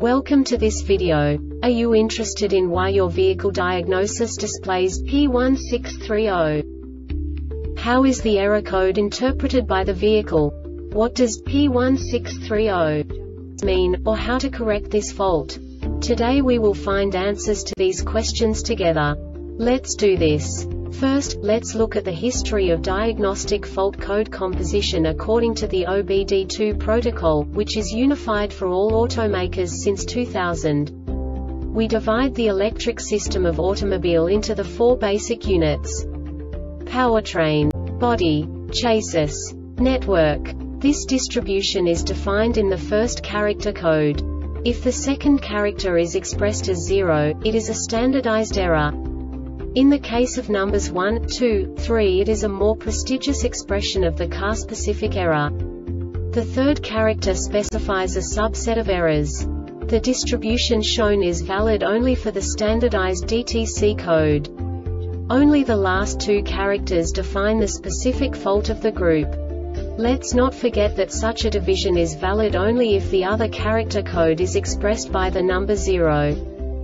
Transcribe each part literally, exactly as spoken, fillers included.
Welcome to this video. Are you interested in why your vehicle diagnosis displays P one six three zero? How is the error code interpreted by the vehicle? What does P one six three zero mean, or how to correct this fault? Today we will find answers to these questions together. Let's do this. First, let's look at the history of diagnostic fault code composition according to the O B D two protocol, which is unified for all automakers since two thousand. We divide the electric system of automobile into the four basic units: powertrain, body, chassis, network. This distribution is defined in the first character code. If the second character is expressed as zero, it is a standardized error. In the case of numbers one, two, three, it is a more prestigious expression of the car-specific error. The third character specifies a subset of errors. The distribution shown is valid only for the standardized D T C code. Only the last two characters define the specific fault of the group. Let's not forget that such a division is valid only if the other character code is expressed by the number zero.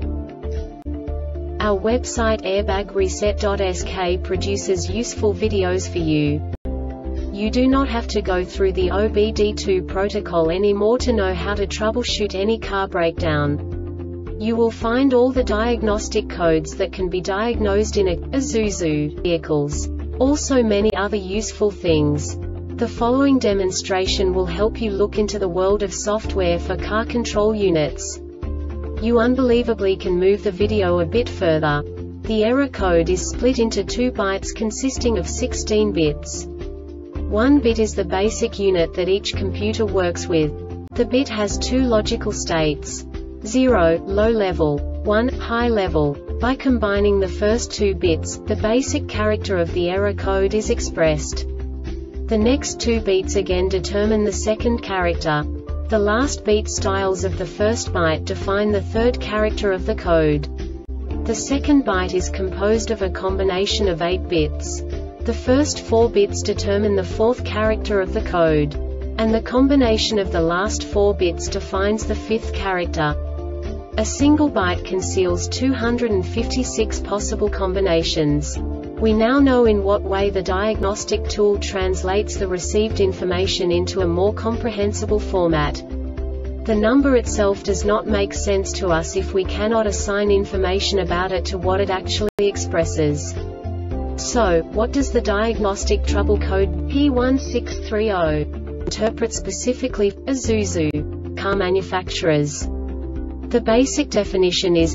Our website airbag reset dot S K produces useful videos for you. You do not have to go through the O B D two protocol anymore to know how to troubleshoot any car breakdown. You will find all the diagnostic codes that can be diagnosed in a Isuzu vehicles. Also many other useful things. The following demonstration will help you look into the world of software for car control units. You unbelievably can move the video a bit further. The error code is split into two bytes consisting of sixteen bits. One bit is the basic unit that each computer works with. The bit has two logical states: zero, low level, one, high level. By combining the first two bits, the basic character of the error code is expressed. The next two beats again determine the second character. The last beat styles of the first byte define the third character of the code. The second byte is composed of a combination of eight bits. The first four bits determine the fourth character of the code. And the combination of the last four bits defines the fifth character. A single byte conceals two hundred fifty-six possible combinations. We now know in what way the diagnostic tool translates the received information into a more comprehensible format. The number itself does not make sense to us if we cannot assign information about it to what it actually expresses. So, what does the diagnostic trouble code P one six three zero interpret specifically for Isuzu car manufacturers? The basic definition is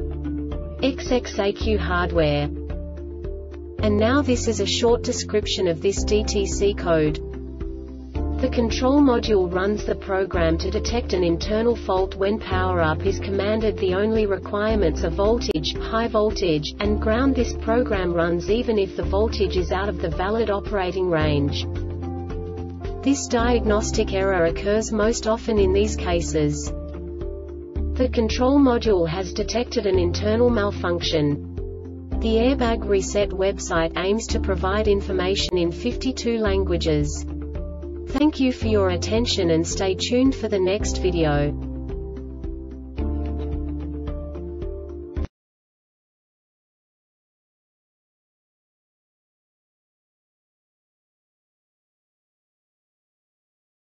X X A Q hardware. And now this is a short description of this D T C code. The control module runs the program to detect an internal fault when power-up is commanded. The only requirements are voltage, high voltage, and ground. This program runs even if the voltage is out of the valid operating range. This diagnostic error occurs most often in these cases. The control module has detected an internal malfunction. The Airbag Reset website aims to provide information in fifty-two languages. Thank you for your attention and stay tuned for the next video.